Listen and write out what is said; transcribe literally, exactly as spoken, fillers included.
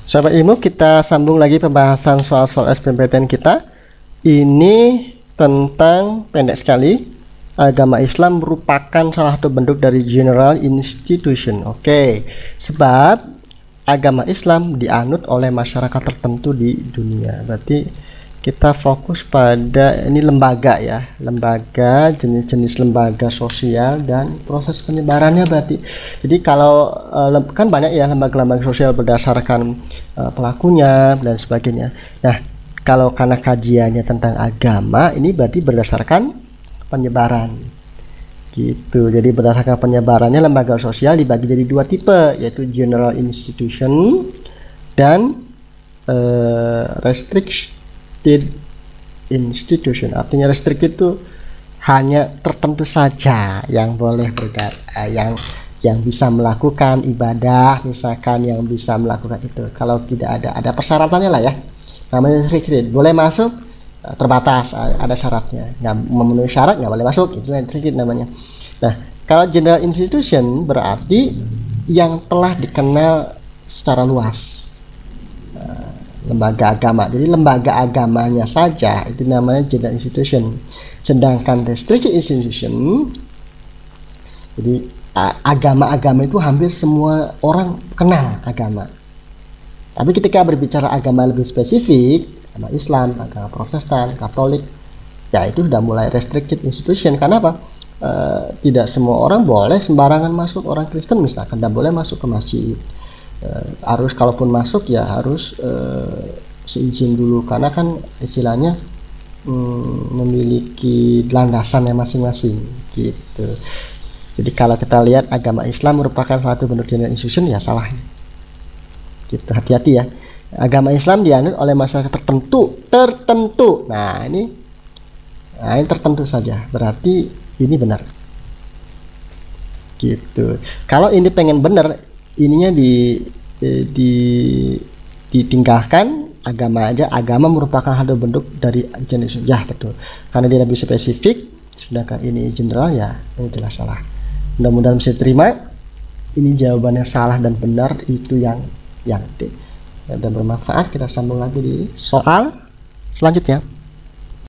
Sahabat ilmu, kita sambung lagi pembahasan soal-soal S B M P T N kita. Ini tentang pendek sekali, agama Islam merupakan salah satu bentuk dari general institution. Oke, sebab agama Islam dianut oleh masyarakat tertentu di dunia. Berarti kita fokus pada ini lembaga ya, lembaga, jenis-jenis lembaga sosial dan proses penyebarannya. Berarti jadi kalau kan banyak ya lembaga-lembaga sosial berdasarkan uh, pelakunya dan sebagainya. Nah, kalau karena kajiannya tentang agama, ini berarti berdasarkan penyebaran gitu. Jadi berdasarkan penyebarannya lembaga sosial dibagi jadi dua tipe, yaitu general institution dan uh, restricted institution. Artinya restricted itu hanya tertentu saja yang boleh berdar, uh, yang yang bisa melakukan ibadah, misalkan yang bisa melakukan itu. Kalau tidak ada ada persyaratannya lah ya, namanya restricted. Boleh masuk, terbatas, ada syaratnya. Nggak memenuhi syarat nggak boleh masuk, itu restricted namanya. Nah, kalau general institution berarti yang telah dikenal secara luas, uh, lembaga agama. Jadi lembaga agamanya saja itu namanya general institution. Sedangkan restricted institution, jadi agama-agama itu hampir semua orang kenal agama. Tapi ketika berbicara agama lebih spesifik, agama Islam, agama Protestan, Katolik, ya itu sudah mulai restricted institution. Karena apa? E, tidak semua orang boleh sembarangan masuk. Orang Kristen misalkan tidak boleh masuk ke masjid. E, harus kalaupun masuk ya harus e, seizin dulu, karena kan istilahnya mm, memiliki landasannya masing-masing gitu. Jadi kalau kita lihat agama Islam merupakan satu bentuk general institution, ya salah. Gitu, hati-hati ya. Agama Islam dianut oleh masyarakat tertentu, tertentu. Nah ini, nah ini tertentu saja. Berarti ini benar. Gitu. Kalau ini pengen benar, ininya di, di ditinggalkan agama aja. Agama merupakan satu bentuk dari jenis. Ya betul. Karena dia lebih spesifik. Sedangkan ini general, ya ini jelas salah. Mudah-mudahan bisa diterima. Ini jawabannya salah dan benar itu yang yang D. Dan bermanfaat. Kita sambung lagi di soal selanjutnya.